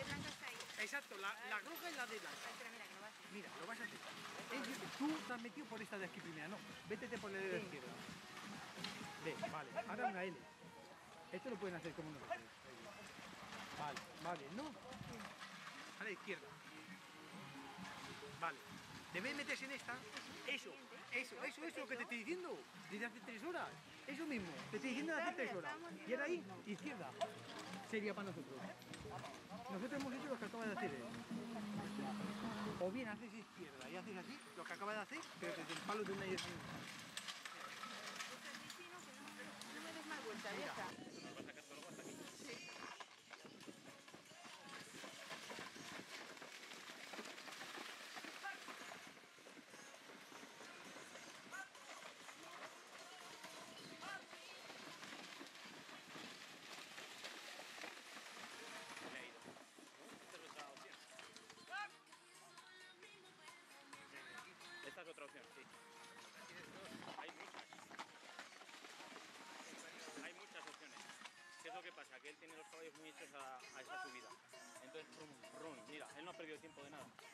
blanca está ahí. Exacto, la roja es la de blanca. Ay, pero mira, que lo vas a hacer. Mira, lo vas a hacer. Tú te has metido por esta de aquí primera, no. Vétete por la de la izquierda. Ve, vale. Ahora una L. Esto lo pueden hacer como nosotros. Vale, vale, ¿no? A la izquierda. Vale. Debes meterse en esta. Eso es lo que te estoy diciendo. Desde hace 3 horas. Eso mismo. Te estoy diciendo desde hace 3 horas. Y ahora ahí, izquierda. Sería para nosotros. Nosotros hemos hecho lo que acaba de hacer él. O bien haces izquierda y haces así, lo que acaba de hacer, pero desde el palo de una y otra. No me des más vueltas, ya está. ¿Nos va a sacar todo hasta aquí? Sí. Le ha ido. Esta es otra opción. Esta es otra opción, sí. Hay muchas. Hay muchas opciones. ¿Qué es lo que pasa? Que él tiene los caballos muy hechos a esa subida. Entonces, rum, rum. Mira, él no ha perdido tiempo de nada.